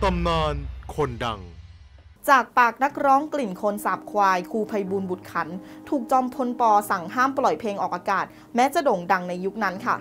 ตำนานคนดังจากปากนักร้องกลิ่นโคลนสาบควายครูไพบูลย์บุตรขันธ์ถูกจอมพลป.สั่งห้ามปล่อยเพลงออกอากาศแม้จะโด่งดังในยุคนั้นค่ะ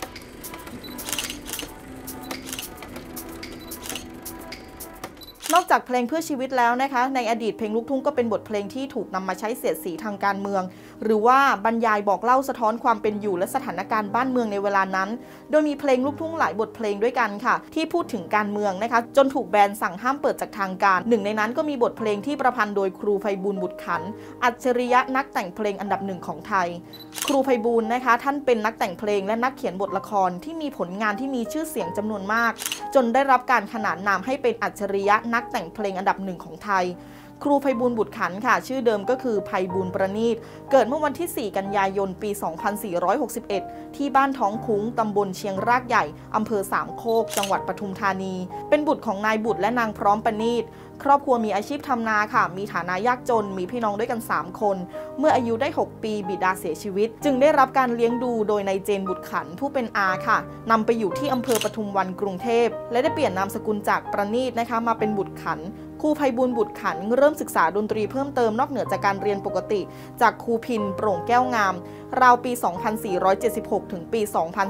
นอกจากเพลงเพื่อชีวิตแล้วนะคะในอดีตเพลงลูกทุ่งก็เป็นบทเพลงที่ถูกนำมาใช้เสียดสีทางการเมืองหรือว่าบรรยายบอกเล่าสะท้อนความเป็นอยู่และสถานการณ์บ้านเมืองในเวลานั้นโดยมีเพลงลูกทุ่งหลายบทเพลงด้วยกันค่ะที่พูดถึงการเมืองนะคะจนถูกแบนสั่งห้ามเปิดจากทางการหนึ่งในนั้นก็มีบทเพลงที่ประพันธ์โดยครูไพบูลย์บุตรขันธ์อัจฉริยะนักแต่งเพลงอันดับหนึ่งของไทยครูไพบูลย์นะคะท่านเป็นนักแต่งเพลงและนักเขียนบทละครที่มีผลงานที่มีชื่อเสียงจำนวนมากจนได้รับการขนานนามให้เป็นอัจฉริยะนักแต่งเพลงอันดับหนึ่งของไทยครูไพบูลย์บุตรขันธ์ค่ะชื่อเดิมก็คือไพบูลย์ประณีตเกิดเมื่อวันที่ 4 กันยายน ปี 2461 ที่บ้านท้องคุ้งตำบลเชียงรากใหญ่อำเภอสามโคกจังหวัดปทุมธานีเป็นบุตรของนายบุตรและนางพร้อมประณีตครอบครัวมีอาชีพทำนาค่ะมีฐานะยากจนมีพี่น้องด้วยกัน3คนเมื่ออายุได้6ปีบิดาเสียชีวิตจึงได้รับการเลี้ยงดูโดยนายเจนบุตรขันธ์ผู้เป็นอาค่ะนำไปอยู่ที่อำเภอปทุมวันกรุงเทพและได้เปลี่ยนนามสกุลจากประณีตนะคะมาเป็นบุตรขันธ์ครูไพบูลย์บุตรขันธ์เริ่มศึกษาดนตรีเพิ่มเติมนอกเหนือจากการเรียนปกติจากครูพินโปร่งแก้วงามราวปี 2476 ถึงปี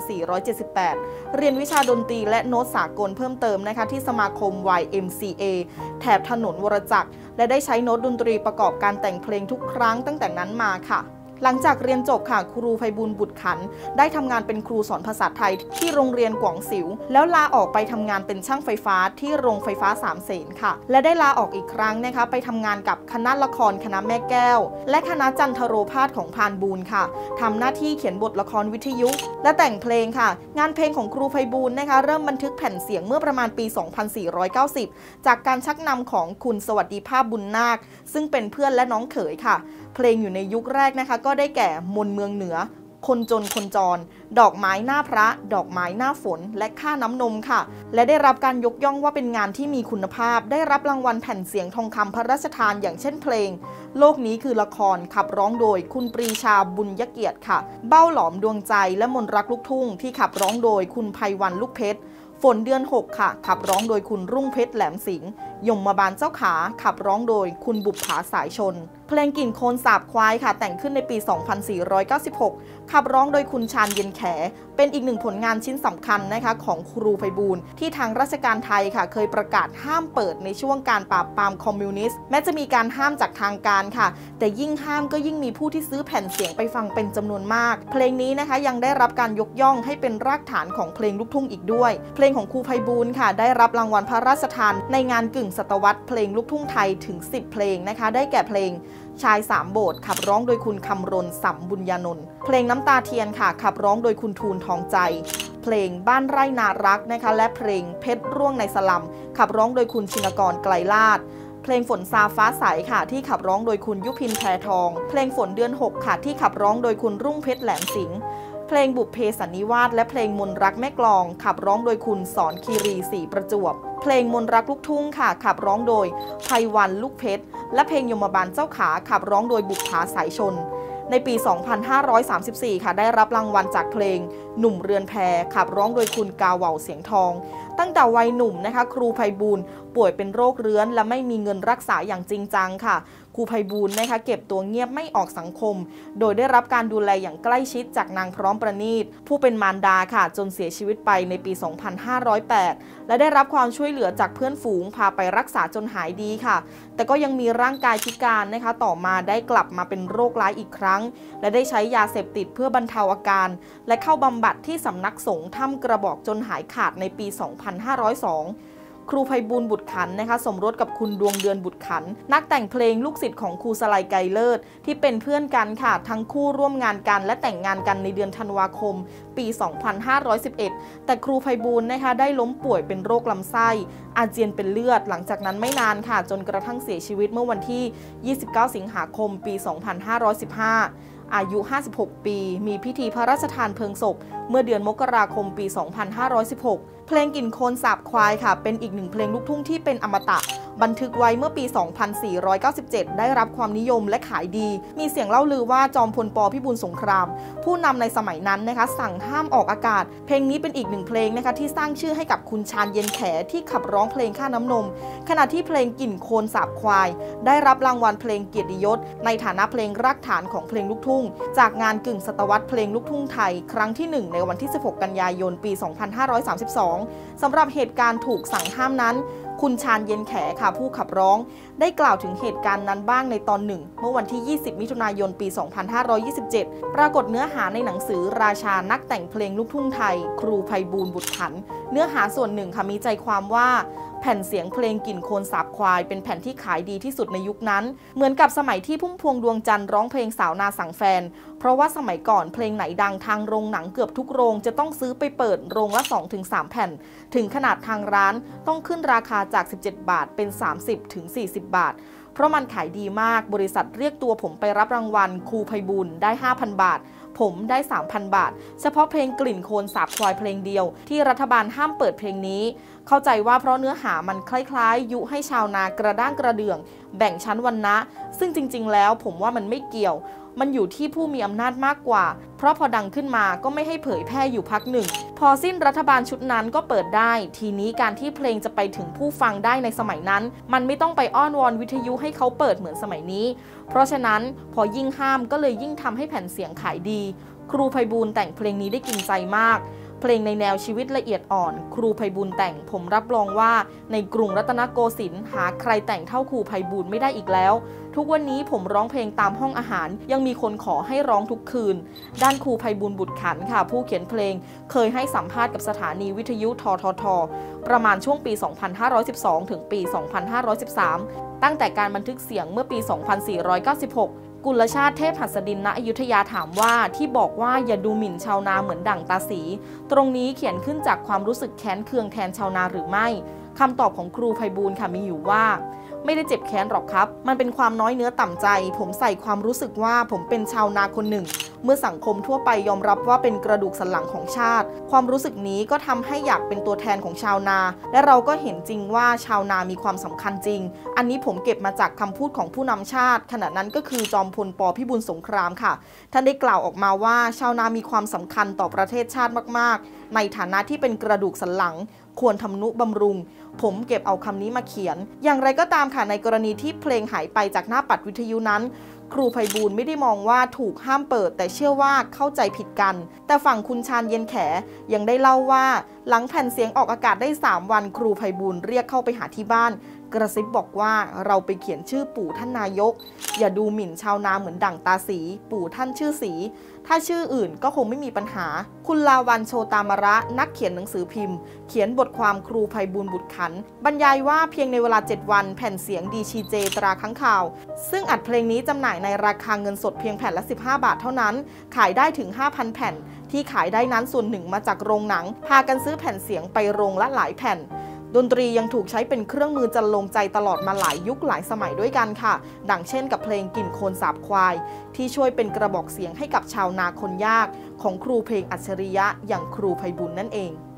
2478 เรียนวิชาดนตรีและโน้ตสากลเพิ่มเติมนะคะที่สมาคม YMCA แถบถนนวรจักรและได้ใช้โน้ตดนตรีประกอบการแต่งเพลงทุกครั้งตั้งแต่นั้นมาค่ะหลังจากเรียนจบค่ะครูไพบูลย์บุตรขันธ์ได้ทำงานเป็นครูสอนภาษาไทยที่โรงเรียนกวางสิวแล้วลาออกไปทำงานเป็นช่างไฟฟ้าที่โรงไฟฟ้าสามเสนค่ะและได้ลาออกอีกครั้งนะคะไปทำงานกับคณะละครคณะแม่แก้วและคณะจันทโรภาสของพานบูลย์ค่ะทำหน้าที่เขียนบทละครวิทยุและแต่งเพลงค่ะงานเพลงของครูไพบูลย์นะคะเริ่มบันทึกแผ่นเสียงเมื่อประมาณปี 2490 จากการชักนำของคุณสวัสดิภาพบุญนาคซึ่งเป็นเพื่อนและน้องเขยค่ะเพลงอยู่ในยุคแรกนะคะก็ได้แก่มนเมืองเหนือคนจนคนจรดอกไม้หน้าพระดอกไม้หน้าฝนและค่าน้ำนมค่ะและได้รับการยกย่องว่าเป็นงานที่มีคุณภาพได้รับรางวัลแผ่นเสียงทองคำพระราชทานอย่างเช่นเพลงโลกนี้คือละครขับร้องโดยคุณปรีชาบุญยเกียรติค่ะเบ้าหลอมดวงใจและมนรักลูกทุ่งที่ขับร้องโดยคุณไพวันลูกเพชรฝนเดือน6ค่ะขับร้องโดยคุณรุ่งเพชรแหลมสิงห์ยมบาลเจ้าขาขับร้องโดยคุณบุปผาสายชนเพลงกลิ่นโคลนสาบควายค่ะแต่งขึ้นในปี 2496 ขับร้องโดยคุณชาญเย็นแขเป็นอีกหนึ่งผลงานชิ้นสำคัญนะคะของครูไพบูลย์ที่ทางราชการไทยค่ะเคยประกาศห้ามเปิดในช่วงการปราบปรามคอมมิวนิสต์แม้จะมีการห้ามจากทางการค่ะแต่ยิ่งห้ามก็ยิ่งมีผู้ที่ซื้อแผ่นเสียงไปฟังเป็นจำนวนมากเพลงนี้นะคะยังได้รับการยกย่องให้เป็นรากฐานของเพลงลูกทุ่งอีกด้วยเพลงของครูไพบูลย์ค่ะได้รับรางวัลพระราชทานในงานกึ่งศตวรรษเพลงลูกทุ่งไทยถึง10เพลงนะคะได้แก่เพลงชายสามโบสถ์ขับร้องโดยคุณคำรณสัมบุญญานนท์เพลงน้ำตาเทียนค่ะขับร้องโดยคุณทูลทองใจเพลงบ้านไร่นารักนะคะและเพลงเพชรร่วงในสลัมขับร้องโดยคุณชินกรไกลลาภเพลงฝนซาฟ้าใสค่ะที่ขับร้องโดยคุณยุพินแพรทองเพลงฝนเดือน6ค่ะที่ขับร้องโดยคุณรุ่งเพชรแหลมสิงห์เพลงบุพเพสันนิวาสและเพลงมนรักแม่กลองขับร้องโดยคุณสอนคีรีศรีประจวบเพลงมนรักลูกทุ่งค่ะขับร้องโดยไพวันลูกเพชรและเพลงยมบาลเจ้าขาขับร้องโดยบุปผาสายชนในปี 2534 ค่ะได้รับรางวัลจากเพลงหนุ่มเรือนแพขับร้องโดยคุณกาเหว่าเสียงทองตั้งแต่วัยหนุ่มนะคะครูไพบูลย์ป่วยเป็นโรคเรื้อนและไม่มีเงินรักษาอย่างจริงจังค่ะครูไพบูลย์นะคะเก็บตัวเงียบไม่ออกสังคมโดยได้รับการดูแลอย่างใกล้ชิดจากนางพร้อมประณีตผู้เป็นมารดาค่ะจนเสียชีวิตไปในปี 2508 และได้รับความช่วยเหลือจากเพื่อนฝูงพาไปรักษาจนหายดีค่ะแต่ก็ยังมีร่างกายพิการนะคะต่อมาได้กลับมาเป็นโรคร้ายอีกครั้งและได้ใช้ยาเสพติดเพื่อบรรเทาอาการและเข้าบำบัดที่สำนักสงฆ์ถ้ำกระบอกจนหายขาดในปี 2502ครูไพบูลย์บุตรขันธ์นะคะสมรสกับคุณดวงเดือนบุตรขันธ์นักแต่งเพลงลูกศิษย์ของครูสไลไกรเลิศที่เป็นเพื่อนกันค่ะทั้งคู่ร่วมงานกันและแต่งงานกันในเดือนธันวาคมปี 2511 แต่ครูไพบูลย์นะคะได้ล้มป่วยเป็นโรคลำไส้อาเจียนเป็นเลือดหลังจากนั้นไม่นานค่ะจนกระทั่งเสียชีวิตเมื่อวันที่ 29 สิงหาคมปี 2515 อายุ 56 ปีมีพิธีพระราชทานเพลิงศพเมื่อเดือนมกราคมปี 2516 เพเพลงกลิ่นโคลนสาบควายค่ะเป็นอีกหนึ่งเพลงลูกทุ่งที่เป็นอมตะบันทึกไว้เมื่อปี 2497 ได้รับความนิยมและขายดีมีเสียงเล่าลือว่าจอมพลป.พิบูลสงครามผู้นำในสมัยนั้นนะคะสั่งห้ามออกอากาศเพลงนี้เป็นอีกหนึ่งเพลงนะคะที่สร้างชื่อให้กับคุณชาญเย็นแขที่ขับร้องเพลงค่าน้ำนมขณะที่เพลงกลิ่นโคลนสาบควายได้รับรางวัลเพลงเกียรติยศในฐานะเพลงรากฐานของเพลงลูกทุ่งจากงานกึ่งศตวรรษเพลงลูกทุ่งไทยครั้งที่ 1ในวันที่ 16 กันยายน ปี 2532 สำหรับเหตุการณ์ถูกสั่งห้ามนั้นคุณชาญเย็นแขค่ะผู้ขับร้องได้กล่าวถึงเหตุการณ์นั้นบ้างในตอนหนึ่งเมื่อวันที่ 20 มิถุนายน ปี 2527 ปรากฏเนื้อหาในหนังสือราชานักแต่งเพลงลูกทุ่งไทยครูไพบูลย์บุตรขันเนื้อหาส่วนหนึ่งค่ะมีใจความว่าแผ่นเสียงเพลงกลิ่นโคลนสาบควายเป็นแผ่นที่ขายดีที่สุดในยุคนั้นเหมือนกับสมัยที่พุ่มพวงดวงจันทร์ร้องเพลงสาวนาสั่งแฟนเพราะว่าสมัยก่อนเพลงไหนดังทางโรงหนังเกือบทุกโรงจะต้องซื้อไปเปิดโรงละ 2-3 แผ่นถึงขนาดทางร้านต้องขึ้นราคาจาก17 บาทเป็น 30-40 บาทเพราะมันขายดีมากบริษัทเรียกตัวผมไปรับรางวัลครูไพบูลย์ได้ 5,000 บาทผมได้ 3,000 บาทเฉพาะเพลงกลิ่นโคลนสาบควายเพลงเดียวที่รัฐบาลห้ามเปิดเพลงนี้เข้าใจว่าเพราะเนื้อหามันคล้ายๆยุให้ชาวนากระด้างกระเดื่องแบ่งชั้นวรรณะซึ่งจริงๆแล้วผมว่ามันไม่เกี่ยวมันอยู่ที่ผู้มีอำนาจมากกว่าเพราะพอดังขึ้นมาก็ไม่ให้เผยแพร่อยู่พักหนึ่งพอสิ้นรัฐบาลชุดนั้นก็เปิดได้ทีนี้การที่เพลงจะไปถึงผู้ฟังได้ในสมัยนั้นมันไม่ต้องไปอ้อนวอนวิทยุให้เขาเปิดเหมือนสมัยนี้เพราะฉะนั้นพอยิ่งห้ามก็เลยยิ่งทำให้แผ่นเสียงขายดีครูไพบูลย์แต่งเพลงนี้ได้กินใจมากเพลงในแนวชีวิตละเอียดอ่อนครูไพบูลย์แต่งผมรับรองว่าในกรุงรัตนโกสินทร์หาใครแต่งเท่าครูไพบูลย์ไม่ได้อีกแล้วทุกวันนี้ผมร้องเพลงตามห้องอาหารยังมีคนขอให้ร้องทุกคืนด้านครูไพบูลย์บุตรขันค่ะผู้เขียนเพลงเคยให้สัมภาษณ์กับสถานีวิทยุทททประมาณช่วงปี 2512 ถึงปี 2513 ตั้งแต่การบันทึกเสียงเมื่อปี 2496กุลชาติเทพหัสดินณอยุธยาถามว่าที่บอกว่าอย่าดูหมิ่นชาวนาเหมือนดั่งตาสีตรงนี้เขียนขึ้นจากความรู้สึกแค้นเคืองแทนชาวนาหรือไม่คำตอบของครูไพบูลย์ค่ะมีอยู่ว่าไม่ได้เจ็บแค้นหรอกครับมันเป็นความน้อยเนื้อต่ำใจผมใส่ความรู้สึกว่าผมเป็นชาวนาคนหนึ่งเมื่อสังคมทั่วไปยอมรับว่าเป็นกระดูกสันหลังของชาติความรู้สึกนี้ก็ทำให้อยากเป็นตัวแทนของชาวนาและเราก็เห็นจริงว่าชาวนามีความสำคัญจริงอันนี้ผมเก็บมาจากคำพูดของผู้นำชาติขณะนั้นก็คือจอมพลป.พิบูลสงครามค่ะท่านได้กล่าวออกมาว่าชาวนามีความสำคัญต่อประเทศชาติมากๆในฐานะที่เป็นกระดูกสันหลังควรทำนุบำรุงผมเก็บเอาคำนี้มาเขียนอย่างไรก็ตามค่ะในกรณีที่เพลงหายไปจากหน้าปัดวิทยุนั้นครูไพบูลย์ไม่ได้มองว่าถูกห้ามเปิดแต่เชื่อว่าเข้าใจผิดกันแต่ฝั่งคุณชาญเย็นแขยังได้เล่าว่าหลังแผ่นเสียงออกอากาศได้3 วันครูไพบูลย์เรียกเข้าไปหาที่บ้านกระซิบบอกว่าเราไปเขียนชื่อปู่ท่านนายกอย่าดูหมิ่นชาวนาเหมือนดั่งตาสีปู่ท่านชื่อสีถ้าชื่ออื่นก็คงไม่มีปัญหาคุณลาวันโชตามระนักเขียนหนังสือพิมพ์เขียนบทความครูไพบูลย์บุตรขันบรรยายว่าเพียงในเวลา7 วันแผ่นเสียงดีชีเจตราค้างคาวซึ่งอัดเพลงนี้จำหน่ายในราคาเงินสดเพียงแผ่นละ15 บาทเท่านั้นขายได้ถึง 5,000 แผ่นที่ขายได้นั้นส่วนหนึ่งมาจากโรงหนังพากันซื้อแผ่นเสียงไปโรงละหลายแผ่นดนตรียังถูกใช้เป็นเครื่องมือจันลงใจตลอดมาหลายยุคหลายสมัยด้วยกันค่ะดังเช่นกับเพลงกลิ่นโคลนสาบควายที่ช่วยเป็นกระบอกเสียงให้กับชาวนาคนยากของครูเพลงอัจฉริยะอย่างครูไพบูลย์นั่นเอง